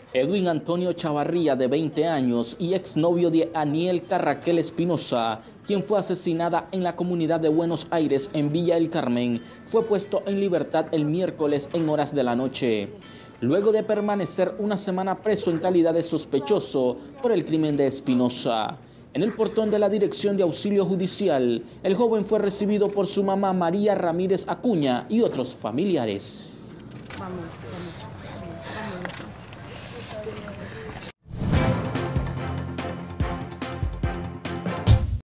Edwin Antonio Chavarría, de 20 años, y exnovio de Anielka Raquel Espinosa, quien fue asesinada en la comunidad de Buenos Aires, en Villa El Carmen, fue puesto en libertad el miércoles en horas de la noche, luego de permanecer una semana preso en calidad de sospechoso por el crimen de Espinosa. En el portón de la Dirección de Auxilio Judicial, el joven fue recibido por su mamá María Ramírez Acuña y otros familiares. Vamos.